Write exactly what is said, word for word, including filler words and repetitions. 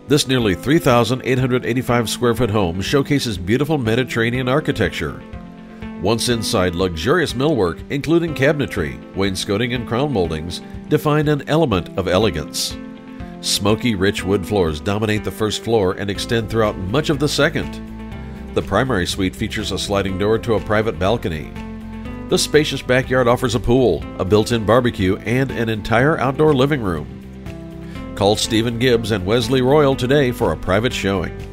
This nearly three thousand eight hundred eighty-five square foot home showcases beautiful Mediterranean architecture. Once inside, luxurious millwork, including cabinetry, wainscoting, and crown moldings, define an element of elegance. Smoky, rich wood floors dominate the first floor and extend throughout much of the second. The primary suite features a sliding door to a private balcony. The spacious backyard offers a pool, a built-in barbecue, and an entire outdoor living room. Call Stephen Gibbs and Wesley Royal today for a private showing.